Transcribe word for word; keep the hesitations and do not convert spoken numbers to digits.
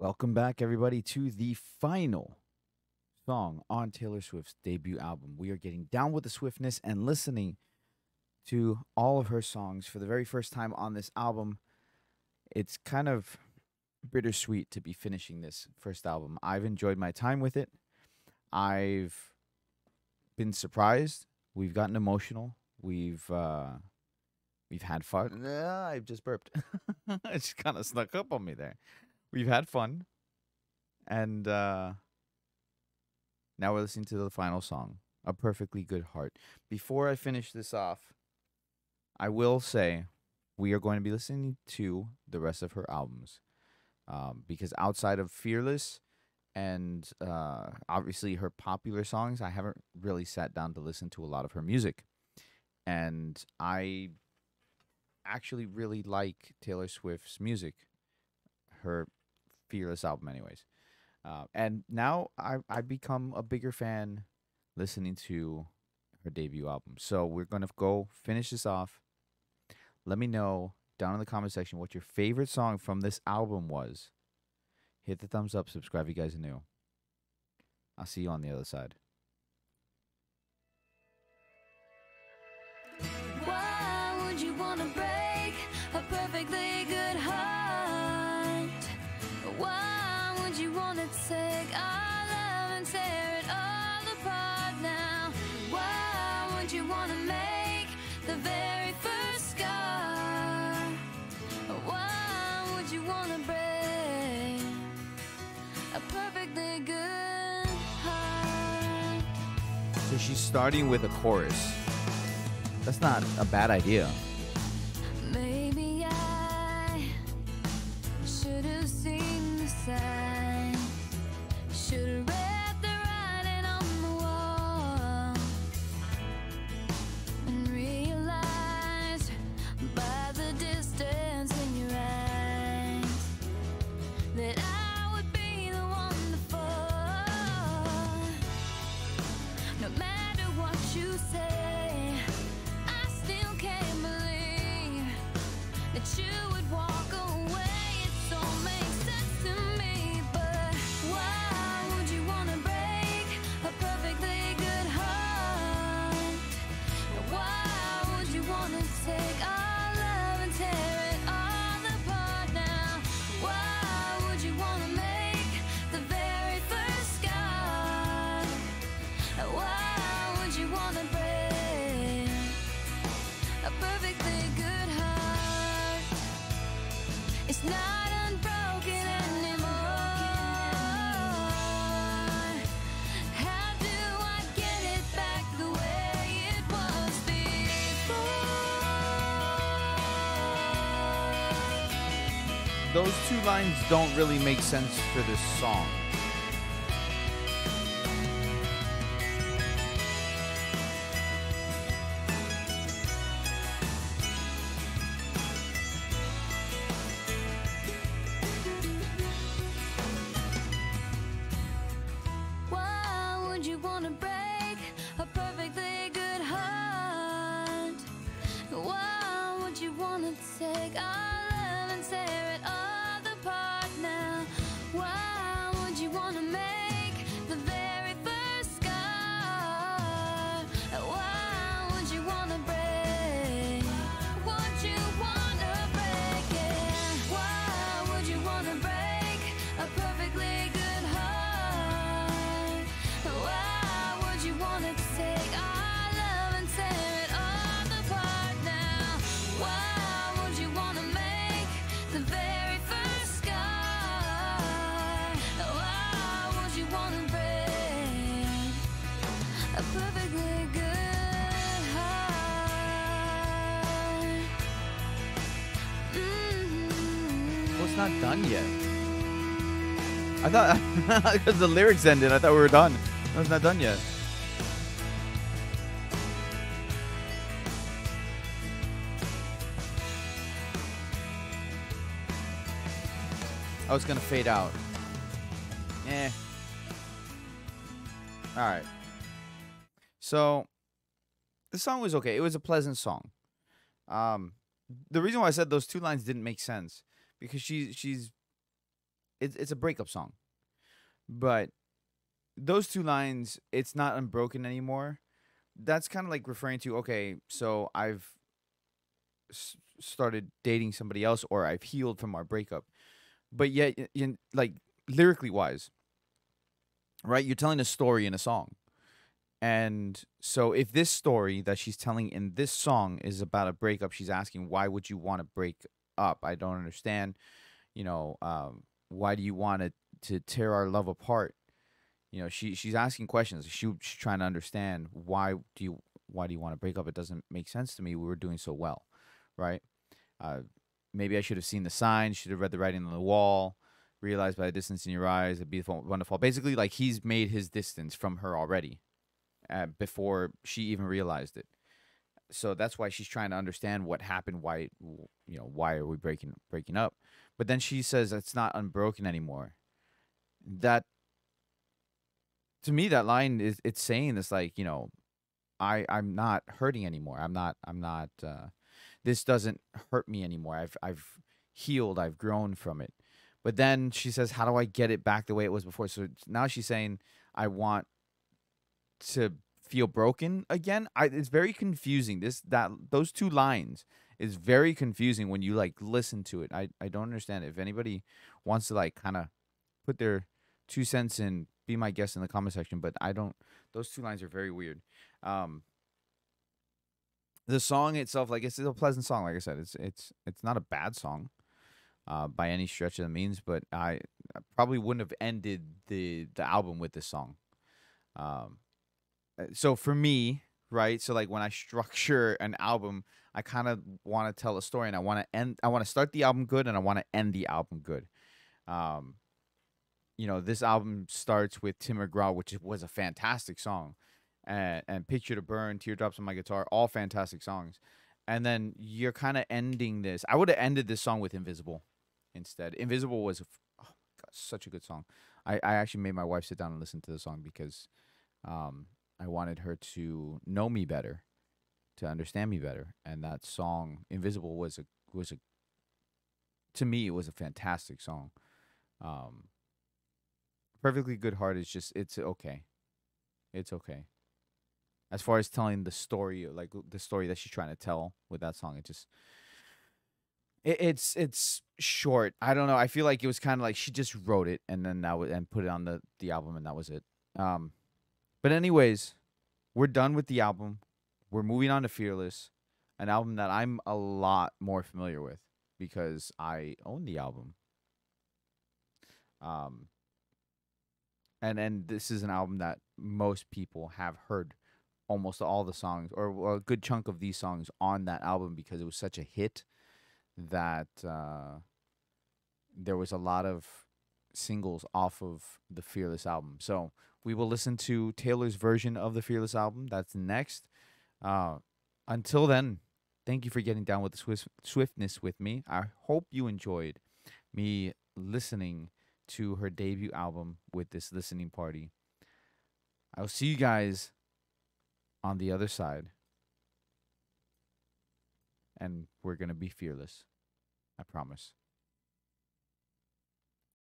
Welcome back, everybody, to the final song on Taylor Swift's debut album. We are getting down with the swiftness and listening to all of her songs for the very first time on this album. It's kind of bittersweet to be finishing this first album. I've enjoyed my time with it. I've been surprised. We've gotten emotional. We've uh, we've had fun. Uh, I just burped. It just kind of snuck up on me there. We've had fun, and uh, now we're listening to the final song, "A Perfectly Good Heart." Before I finish this off, I will say we are going to be listening to the rest of her albums, um, because outside of "Fearless" and uh, obviously her popular songs, I haven't really sat down to listen to a lot of her music, and I actually really like Taylor Swift's music. Her Fearless album, anyways. Uh, and now I I become a bigger fan listening to her debut album. So we're gonna go finish this off. Let me know down in the comment section what your favorite song from this album was. Hit the thumbs up, subscribe if you guys are new. I'll see you on the other side. Why would you wanna break a perfectly good heart? Why would you wanna take our love and tear it all apart now? Why would you wanna make the very first scar? Why would you wanna break a perfectly good heart? So she's starting with a chorus. That's not a bad idea. Maybe I should have seen the sign, should have read the writing on the wall, and realized by the distance in your eyes that I would be the one to fall. No matter what you say, I still can't believe that you would walk away. It all makes sense to me, but why would you wanna break a perfectly good heart? Why would you wanna take our love and tear it all apart now? Why would you wanna make the very first scar? Why would you wanna break a perfectly good heart? It's not unbroken anymore. How do I get it back the way it was before? Those two lines don't really make sense for this song. Why would you wanna break a perfectly good heart? Why would you wanna take our love and tear it all apart now? Why would you wanna make the very first scar? Why would you wanna break? Would you wanna break it? Why would you wanna break a perfectly good heart? Why would you wanna take our love and tear it all apart now? Why would you wanna make the very first scar? Why would you wanna break a perfectly good heart? Mm-hmm. Well, it's not done yet. I thought because the lyrics ended, I thought we were done. No, it's not done yet. Oh, it's gonna fade out. Eh. All right. So the song was okay. It was a pleasant song. Um, the reason why I said those two lines didn't make sense because she she's it's it's a breakup song. But those two lines, it's not unbroken anymore. That's kind of like referring to, okay, so I've s- started dating somebody else, or I've healed from our breakup. But yet, y- y- like lyrically wise, right? You're telling a story in a song. And so if this story that she's telling in this song is about a breakup, she's asking, why would you want to break up? I don't understand. You know, um, why do you want to to tear our love apart? You know, she she's asking questions. She, she's trying to understand, why do you why do you want to break up? It doesn't make sense to me. We were doing so well, right? Uh, Maybe I should have seen the signs. Should have read the writing on the wall. Realized by the distance in your eyes, it'd be wonderful. Basically, like he's made his distance from her already, uh, before she even realized it. So that's why she's trying to understand what happened. Why, you know, why are we breaking breaking up? But then she says it's not unbroken anymore. That, to me, that line is, it's saying this, like, you know, I I'm not hurting anymore. I'm not I'm not. Uh, this doesn't hurt me anymore. I've I've healed. I've grown from it. But then she says, how do I get it back the way it was before? So now she's saying, I want to feel broken again. I It's very confusing. This that those two lines is very confusing when you like listen to it. I I don't understand it. If anybody wants to like kind of put their two cents in, be my guest in the comment section. But I don't. Those two lines are very weird. Um, the song itself, like, it's a pleasant song. Like I said, it's it's it's not a bad song, uh, by any stretch of the means. But I, I probably wouldn't have ended the the album with this song. Um, uh, so for me, right? So like when I structure an album, I kind of want to tell a story, and I want to end. I want to start the album good, and I want to end the album good. Um, you know, this album starts with Tim McGraw, which was a fantastic song, and, and Picture to Burn, Teardrops on My Guitar, all fantastic songs. And then you're kind of ending this. I would have ended this song with Invisible instead. Invisible was a, f- oh my God, such a good song. I, I actually made my wife sit down and listen to the song because, um, I wanted her to know me better, to understand me better. And that song, Invisible, was a was a to me, it was a fantastic song. Um, Perfectly Good Heart is just, it's okay. It's okay. As far as telling the story, like the story that she's trying to tell with that song, it just it, it's it's short. I don't know. I feel like it was kind of like she just wrote it and then that was, and put it on the the album, and that was it. Um, but anyways, we're done with the album. We're moving on to Fearless, an album that I'm a lot more familiar with because I own the album. Um, and and this is an album that most people have heard almost all the songs, or, or a good chunk of these songs on that album, because it was such a hit that, uh, there was a lot of singles off of the Fearless album. So we will listen to Taylor's version of the Fearless album. That's next. Uh, until then, thank you for getting down with the swift, swiftness with me. I hope you enjoyed me listening to her debut album with this listening party. I'll see you guys on the other side, and we're going to be fearless. I promise.